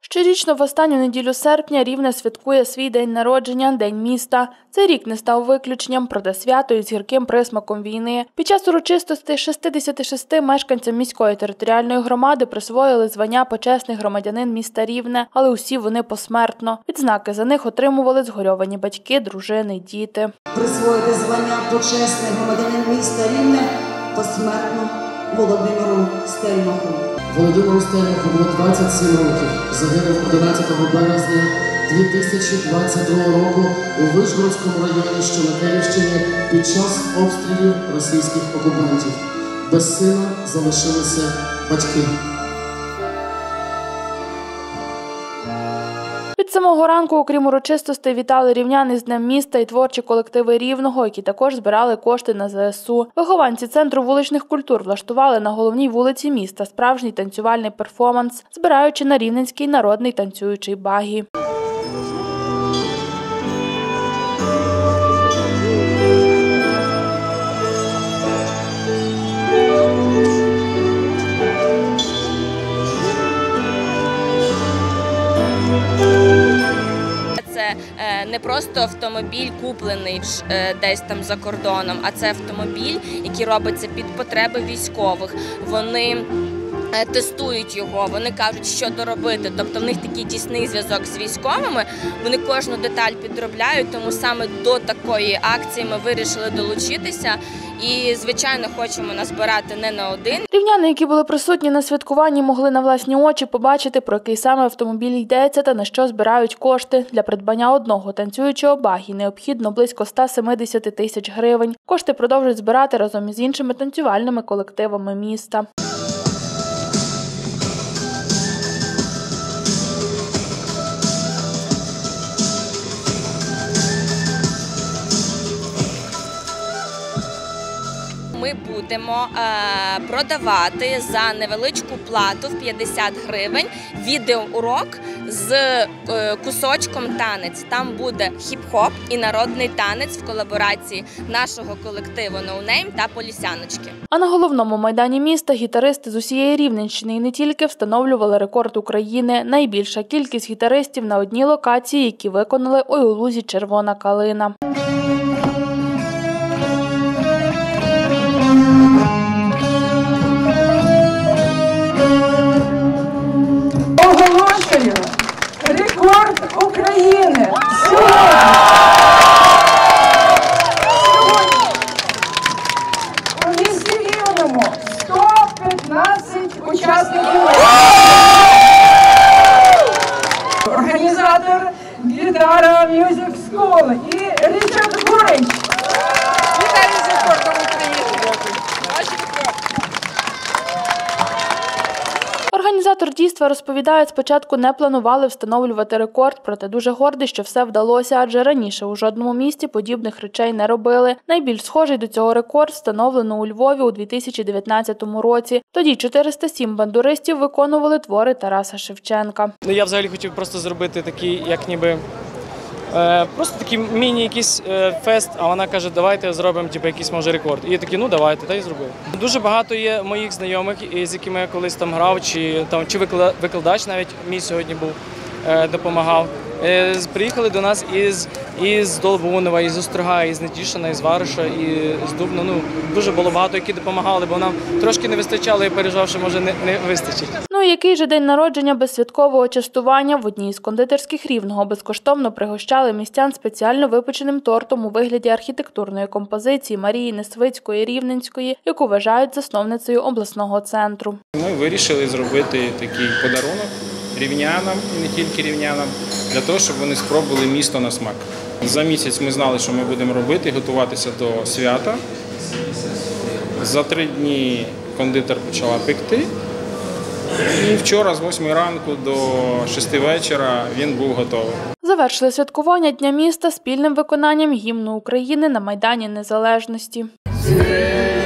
Щорічно в останню неділю серпня Рівне святкує свій день народження – День міста. Цей рік не став виключенням, проте свято із гірким присмаком війни. Під час урочистостей 66 мешканцям міської територіальної громади присвоїли звання «Почесний громадянин міста Рівне», але усі вони посмертно. Відзнаки за них отримували згорьовані батьки, дружини й діти. Присвоїти звання «Почесний громадянин міста Рівне» посмертно Володимиру Стельмаху. Володимиру Стельмаху було 27 років. Загинув 11 березня 2022 року у Вишгородському районі, що на Київщині, під час обстрілів російських окупантів. Без сина залишилися батьки. Від самого ранку, окрім урочистостей, вітали рівняни з Днем міста і творчі колективи Рівного, які також збирали кошти на ЗСУ. Вихованці Центру вуличних культур влаштували на головній вулиці міста справжній танцювальний перформанс, збираючи на рівненський народний танцюючий багі. Це не просто автомобіль, куплений десь там за кордоном, а це автомобіль, який робиться під потреби військових. Вони тестують його, вони кажуть, що доробити. Тобто в них такий тісний зв'язок з військовими, вони кожну деталь підробляють, тому саме до такої акції ми вирішили долучитися. І, звичайно, хочемо назбирати не на один. Рівняни, які були присутні на святкуванні, могли на власні очі побачити, про який саме автомобіль йдеться та на що збирають кошти. Для придбання одного танцюючого багі необхідно близько 170 тисяч гривень. Кошти продовжують збирати разом із іншими танцювальними колективами міста. Ми будемо продавати за невеличку плату в 50 гривень відеоурок з кусочком танець. Там буде хіп-хоп і народний танець в колаборації нашого колективу «No Name» та «Полісяночки». А на головному майдані міста гітаристи з усієї Рівненщини і не тільки встановлювали рекорд України. Найбільша кількість гітаристів на одній локації, які виконали «Ой у лузі червона калина». Оголошую рекорд України. Сьогодні у місті Рівному 115 учасників. Організатор «Гітара Мюзик Скул» і Річард Гурич. Вітаю з рекордом України. Організатор дійства розповідає, спочатку не планували встановлювати рекорд, проте дуже гордий, що все вдалося, адже раніше у жодному місті подібних речей не робили. Найбільш схожий до цього рекорд встановлено у Львові у 2019 році. Тоді 407 бандуристів виконували твори Тараса Шевченка. Я взагалі хотів просто зробити такий, як ніби, просто такий міні-якийсь фест, а вона каже, давайте зробимо якийсь, може, рекорд. І я такий, ну давайте, та й зробив. Дуже багато є моїх знайомих, з якими я колись там грав, чи викладач навіть мій сьогодні був, допомагав. Приїхали до нас із Долбунова, із Острога, із Нетішина, із Вариша, і з Дубна. Ну, дуже було багато, які допомагали, бо нам трошки не вистачало, я переживав, що може не вистачить. Ну і який же день народження без святкового частування? В одній із кондитерських Рівного безкоштовно пригощали містян спеціально випеченим тортом у вигляді архітектурної композиції Марії Несвицької Рівненської, яку вважають засновницею обласного центру. Ми вирішили зробити такий подарунок рівнянам і не тільки рівнянам, для того, щоб вони спробували місто на смак. За місяць ми знали, що ми будемо робити, готуватися до свята. За 3 дні кондитер почала пекти. І вчора з 8 ранку до 6 вечора він був готовий. Завершили святкування Дня міста спільним виконанням гімну України на Майдані Незалежності.